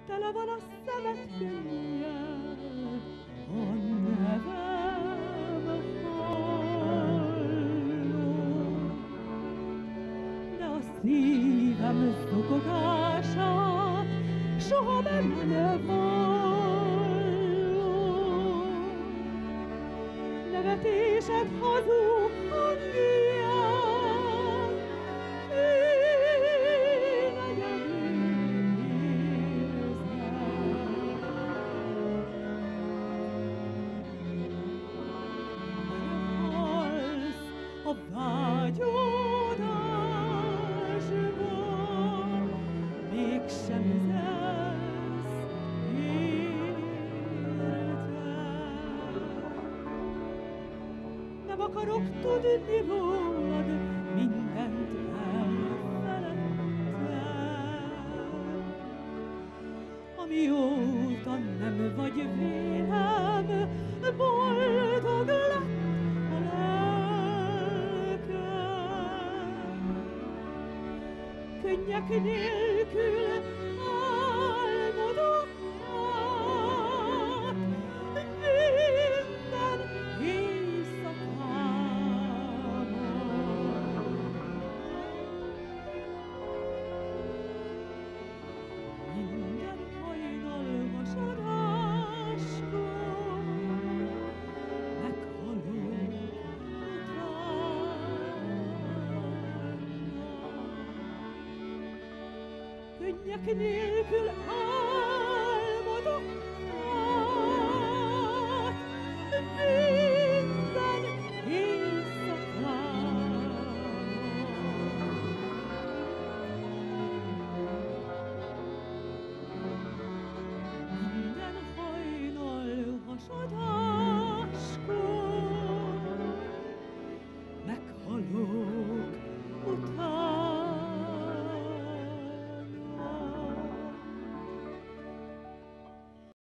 tele van a szemed könnyel, a nevem hallom. De a szívem zokogását soha meg ne vallom. Nevetésed hazug hangján, én egyedül érzem. Halsz a vágyódásban, mégsem üzensz értem. Nem akarok tudni rólad, mindent elfeledtem. Amióta nem vagy vélem, boldog lett a lelkem. Könnyek nélkül álmodok át minden éjszakámat. Minden hajnal vasaráskor meghalok utána. Könnyek nélkül